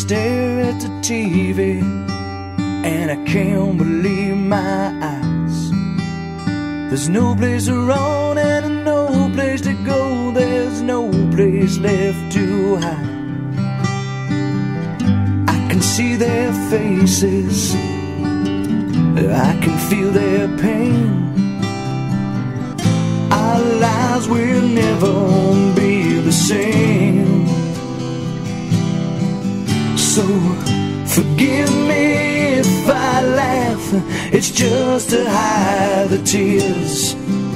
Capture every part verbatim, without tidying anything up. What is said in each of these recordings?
stare at the T V and I can't believe my eyes. There's no place to run and no place to go. There's no place left to hide. I can see their faces, I can feel their pain. Our lives will never be the same. So forgive me if I laugh, it's just to hide the tears.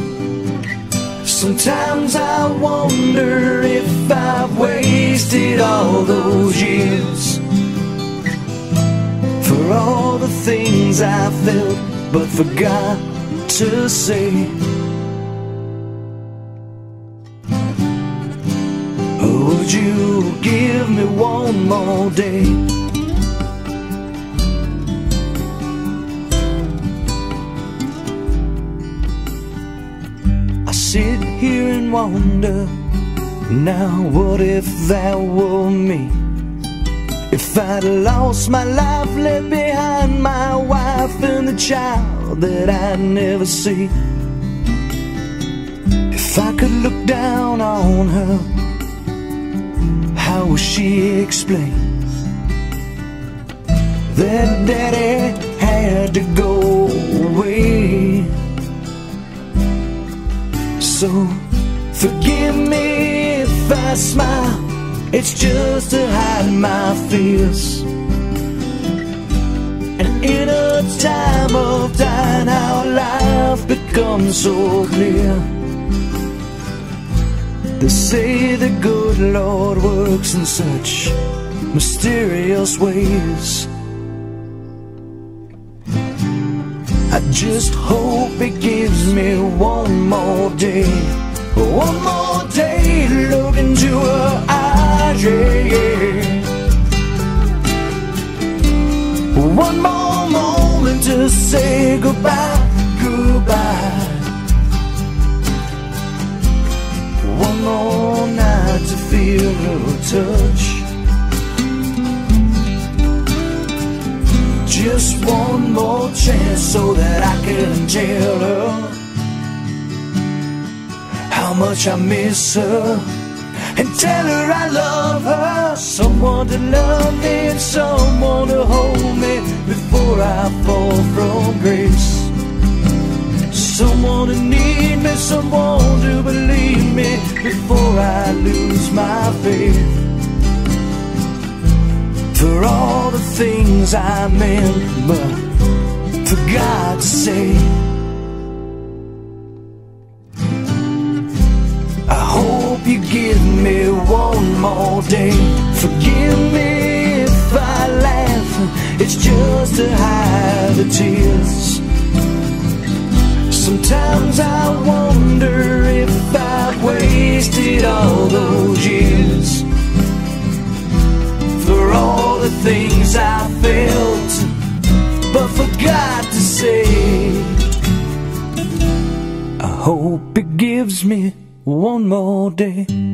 Sometimes I wonder if I've wasted all those years, for all the things I felt but forgot to say. Would you give me one more day? I sit here and wonder, now what if that were me? If I'd lost my life, left behind my wife and the child that I'd never see. If I could look down on her, how will she explain that daddy had to go away? So forgive me if I smile, it's just to hide my fears. And in a time of dying, how life becomes so clear. They say the good Lord works in such mysterious ways. I just hope He gives me one more day, one more day to look into her eyes, yeah, yeah. One more moment to say goodbye, goodbye. One more night to feel her touch. Just one more chance so that I can tell her how much I miss her, and tell her I love her. Someone to love me and someone to hold me before I fall from grace. Someone to need me, someone to believe me before I lose my faith. For all the things I meant but forgot to say, I hope you give me one more day. Forgive me if I laugh, it's just to hide the tears. Sometimes I wonder if I've wasted all those years, for all the things I felt but forgot to say. I hope it gives me one more day.